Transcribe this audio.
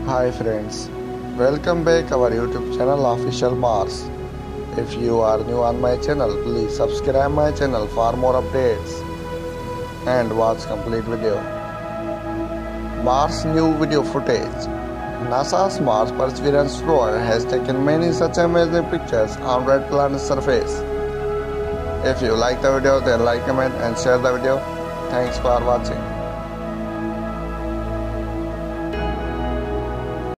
Hi friends, welcome back our YouTube channel Official Mars. If you are new on my channel, please subscribe my channel for more updates and watch complete video. Mars new video footage. NASA's Mars Perseverance rover has taken many such amazing pictures on red planet surface. If you like the video, then like, comment and share the video. Thanks for watching.